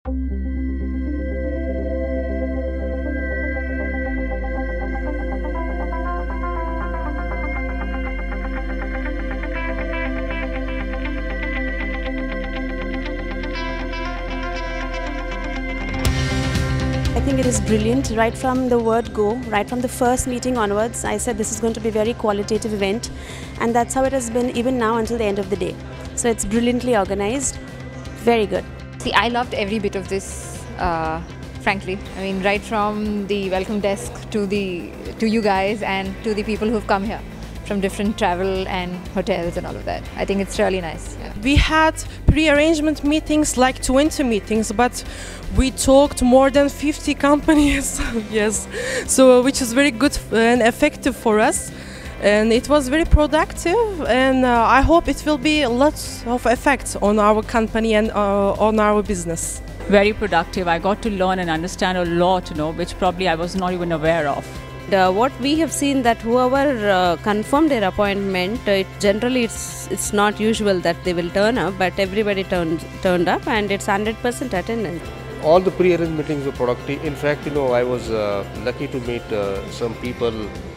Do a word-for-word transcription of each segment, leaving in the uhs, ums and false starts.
I think it is brilliant. Right from the word go, right from the first meeting onwards, I said this is going to be a very qualitative event, and that's how it has been even now until the end of the day. So it's brilliantly organized, very good. See, I loved every bit of this, uh, frankly. I mean, right from the welcome desk to the to you guys and to the people who've come here from different travel and hotels and all of that. I think it's really nice. Yeah. We had pre-arrangement meetings, like twenty meetings, but we talked more than fifty companies. Yes, so which is very good and effective for us, and it was very productive, and uh, I hope it will be lots of effects on our company and uh, on our business. Very productive. I got to learn and understand a lot, you know, which probably I was not even aware of. Uh, what we have seen that whoever uh, confirmed their appointment, uh, it generally it's it's not usual that they will turn up, but everybody turned turned up, and it's one hundred percent attendance. All the pre-arranged meetings were productive. In fact, you know, I was uh, lucky to meet uh, some people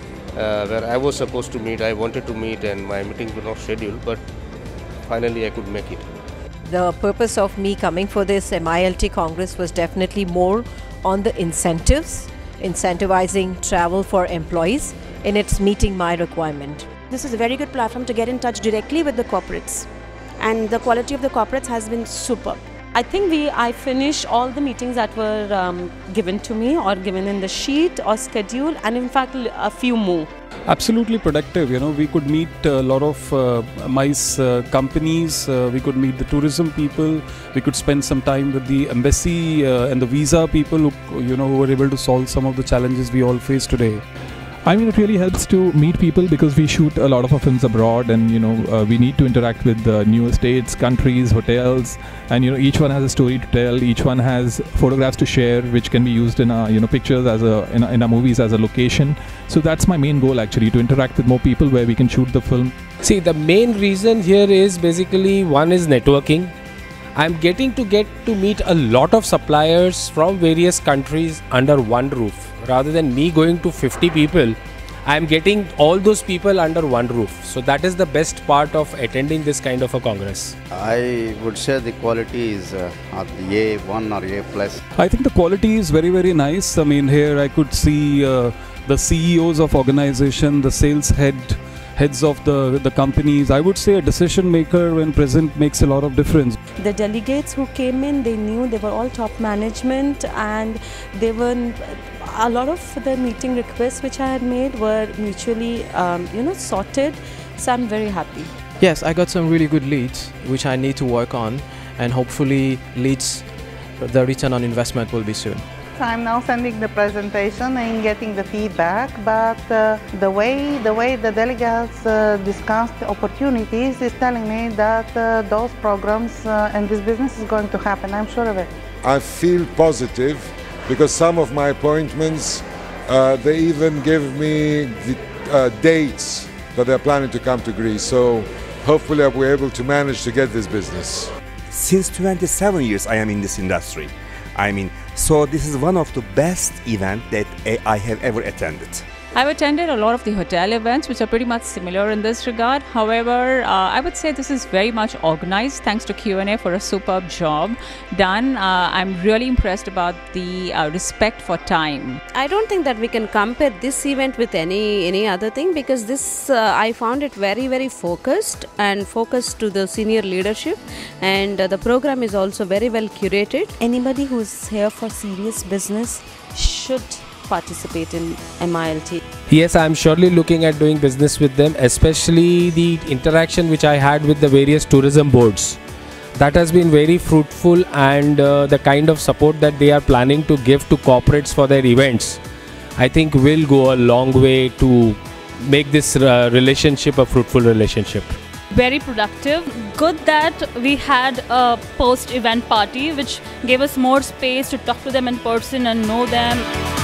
uh, where I was supposed to meet. I wanted to meet, and my meetings were not scheduled, but finally I could make it. The purpose of me coming for this M I L T Congress was definitely more on the incentives. Incentivizing travel for employees, and it's meeting my requirement. This is a very good platform to get in touch directly with the corporates, and the quality of the corporates has been superb. I think we I finished all the meetings that were um, given to me or given in the sheet or schedule, and in fact a few more. Absolutely productive. You know, we could meet a lot of uh, MICE uh, companies, uh, we could meet the tourism people, we could spend some time with the embassy uh, and the visa people who, you know, who were able to solve some of the challenges we all face today. I mean, it really helps to meet people because we shoot a lot of our films abroad, and you know, uh, we need to interact with uh, new states, countries, hotels, and you know, each one has a story to tell. Each one has photographs to share, which can be used in our, you know, pictures as a in, our, in our movies as a location. So that's my main goal, actually, to interact with more people where we can shoot the film. See, the main reason here is basically one is networking. I'm getting to get to meet a lot of suppliers from various countries under one roof. Rather than me going to fifty people, I'm getting all those people under one roof. So that is the best part of attending this kind of a congress. I would say the quality is uh, at the A one or A plus. I think the quality is very, very nice. I mean, here I could see uh, the C E Os of organization, the sales head, heads of the, the companies. I would say a decision maker when present makes a lot of difference. The delegates who came in, they knew they were all top management, and they were a lot of the meeting requests which I had made were mutually um, you know, sorted. So I'm very happy. Yes, I got some really good leads which I need to work on, and hopefully leads, the return on investment will be soon. I'm now sending the presentation and getting the feedback, but uh, the way the way the delegates uh, discussed the opportunities is telling me that uh, those programs uh, and this business is going to happen. I'm sure of it. I feel positive because some of my appointments, uh, they even give me the uh, dates that they're planning to come to Greece. So hopefully I'll be able to manage to get this business. Since twenty-seven years I am in this industry. I mean, so this is one of the best events that I have ever attended. I've attended a lot of the hotel events, which are pretty much similar in this regard. However, uh, I would say this is very much organized, thanks to Q and A for a superb job done. Uh, I'm really impressed about the uh, respect for time. I don't think that we can compare this event with any any other thing, because this uh, I found it very very focused and focused to the senior leadership, and uh, the program is also very well curated. Anybody who's here for serious business should participate in M I L T. Yes, I'm surely looking at doing business with them, especially the interaction which I had with the various tourism boards. That has been very fruitful, and uh, the kind of support that they are planning to give to corporates for their events, I think will go a long way to make this uh, relationship a fruitful relationship. Very productive. Good that we had a post-event party which gave us more space to talk to them in person and know them.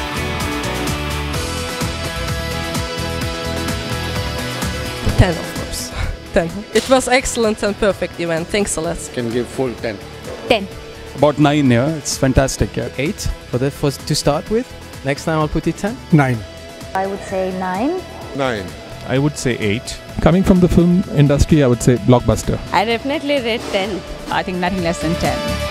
ten, of course. ten. It was excellent and perfect event. Thanks a lot. Can give full ten. ten. About nine, yeah. It's fantastic, yeah. Eight for the first to start with. Next time I'll put it ten. Nine. I would say nine. Nine. I would say eight. Coming from the film industry, I would say blockbuster. I definitely rate ten. I think nothing less than ten.